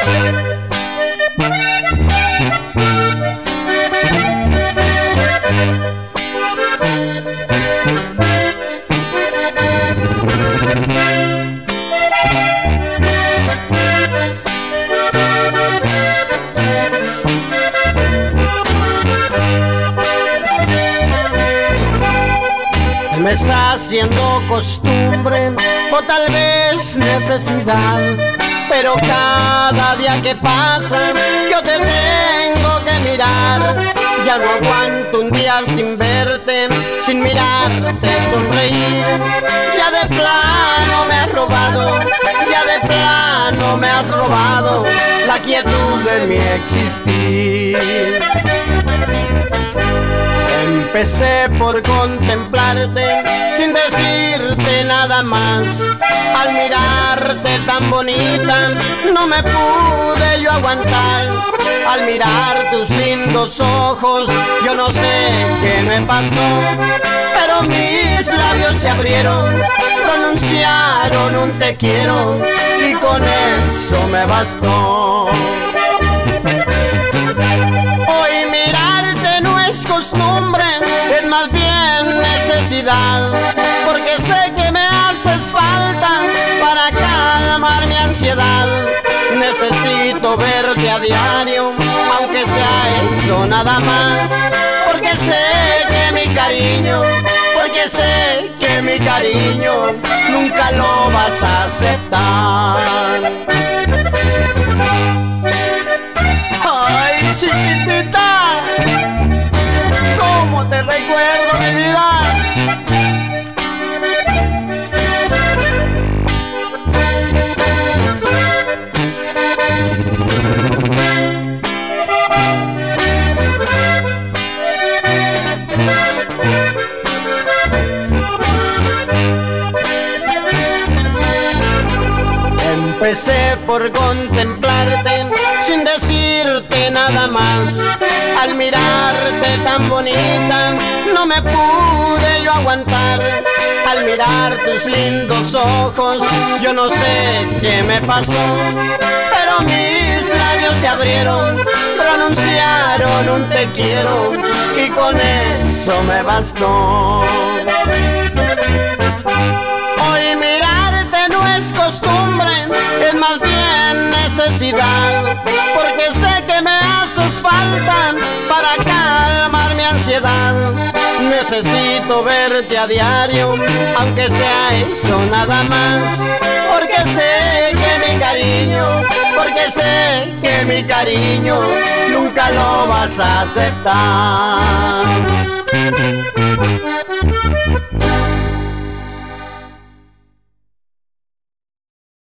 Me está haciendo costumbre o tal vez necesidad, pero cada día que pasa yo te tengo que mirar. Ya no aguanto un día sin verte, sin mirarte sonreír. Ya de plano me has robado, ya de plano me has robado la quietud de mi existir. Empecé por contemplarte sin decirte nada más. Al mirarte tan bonita no me pude yo aguantar. Al mirar tus lindos ojos yo no sé qué me pasó, pero mis labios se abrieron, pronunciaron un te quiero y con eso me bastó. Hoy mirarte no es costumbre, es más bien necesidad, porque sé que me haces falta para calmar mi ansiedad. Necesito verte a diario, aunque sea eso nada más, porque sé que mi cariño, porque sé que mi cariño nunca lo vas a aceptar. Ay, chiquitita, cómo te recuerdo, mi vida. Empecé por contemplarte sin decirte nada más. Al mirarte tan bonita no me pude yo aguantar. Al mirar tus lindos ojos yo no sé qué me pasó, pero mis labios se abrieron, pronunciaron un te quiero y con eso me bastó. Hoy mirarte no es costumbre, es más bien necesidad, porque sé que me haces falta para calmar mi ansiedad. Necesito verte a diario, aunque sea eso nada más, porque sé que mi cariño, porque sé que mi cariño nunca lo vas a aceptar.